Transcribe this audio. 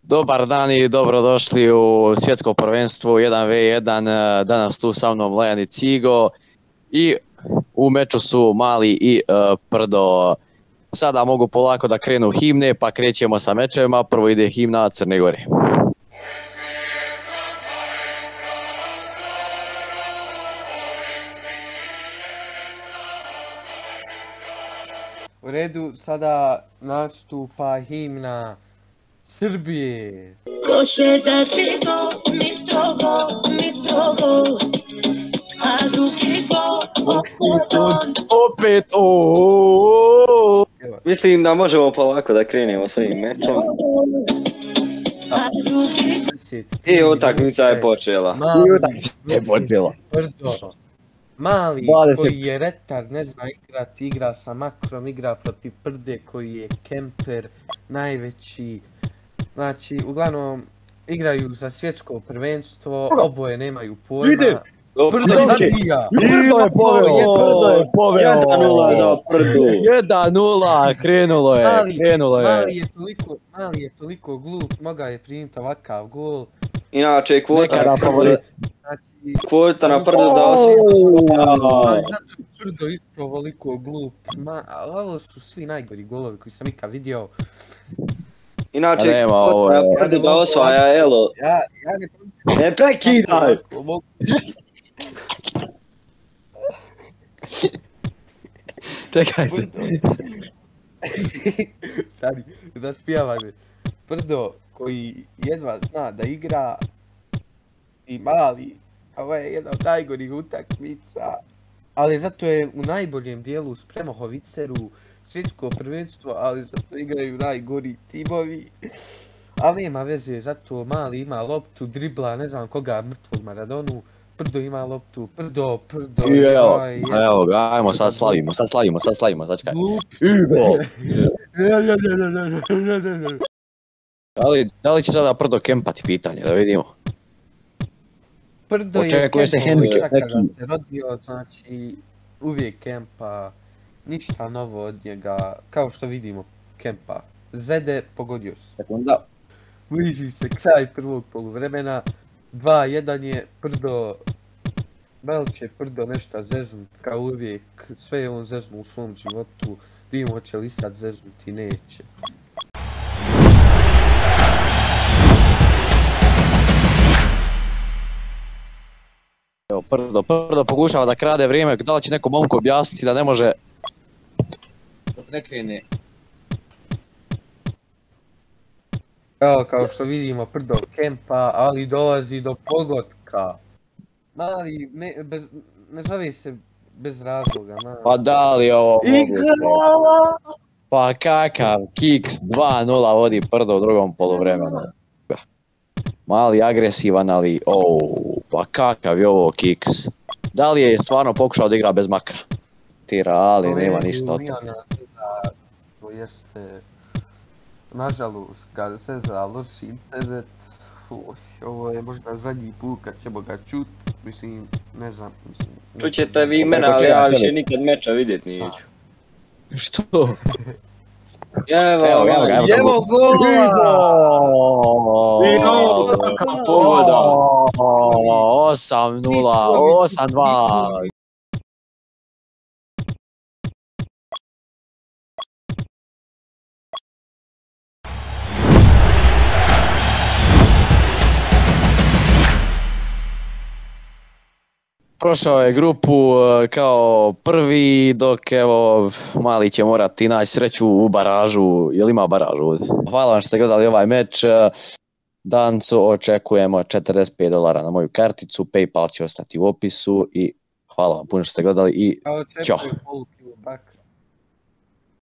Dobar dan i dobrodošli u svjetsko prvenstvo 1v1. Danas tu sa mnom Lajan i Cigo i u meču su Mali i Prdo. Sada mogu polako da krenu himne, pa krećemo sa mečevima. Prvo ide himna Crne Gore. U redu, sada nastupa himna Srbije. Hoće da ti go, mi trogo, a ruki go, Opet, Mislim da možemo polako da krenemo s ovim mečom. I utakmica je počela. Mali koji je retard, ne zna igrati, igra sa Makrom, igra protiv Prde koji je kemper, najveći. Znači, uglavnom, igraju za svjetsko prvenstvo, oboje nemaju pojma. Prdo zabija! Prdo je poveo! 1-0 za Prdu. 1-0, krenulo je. Mali je toliko glup, mogao je primiti ovakav gol. Inače, kvota na Prdu za Ali zato je Prdo isto ovoliko glup. Ali ovo su svi najgori golovi koji sam ikad vidio. Inače, kvota na Prdu da osvaja, elo. Ne prekidaj! Čekajte. Stani, da spijavaj me. Prdo koji jedva zna da igra i Mali, ovo je jedna od najgorih utakmica, ali zato je u najboljem dijelu s Premohoviceru svjetsko prvenstvo, ali zato igraju najgori timovi. Ali nema veze, zato Mali ima loptu, dribla, ne znam koga, mrtvog Maradonu. Prdo ima loptu, Prdo. Evo ga, ajmo, sad slavimo, začekaj. Igo! Da li će sada Prdo kempati, pitanje, da vidimo. Prdo je Očekuje se kempa, kada se rodio, znači uvijek kempa, ništa novo od njega, kao što vidimo, kempa. Zede, pogodio se. Sekunda. Bliži se kraj prvog poluvremena, 2-1 je Prdo, će Prdo nešto zeznut, kao uvijek, sve je on zeznu u svom životu, vidimo hoće li sad zeznuti, neće. Evo, Prdo pokušava da krade vrijeme, da li će neko momku objasniti da ne može dok ne krene. Evo, kao što vidimo, Prdo kempa, ali dolazi do pogotka. Mali, ne zove se bez razloga, Mali. Pa da li ovo moguće? Pa kakav kiks, 2-0 vodi Prdo u drugom poluvremenu. Mali agresivan, ali pa kakav je ovo kiks. Da li je stvarno pokušao da igra bez Makra? Tira, ali nema ništa od toga. To jeste, nažalost, kada se završi internet, ovo je možda zadnji put kad ćemo ga čut, mislim, ne znam, Čućete vi imena, ali ja više nikad meča vidjet neću. Što? Evo gola! Kakav pogoda! 8-0, 8-2. Prošao je grupu kao prvi, dok evo Mali će morati naći sreću u baražu. Jel ima baražu ovdje? Hvala vam što ste gledali ovaj meč. Dancu očekujemo $45 na moju karticu, PayPal će ostati u opisu i hvala vam puno što ste gledali i ćao.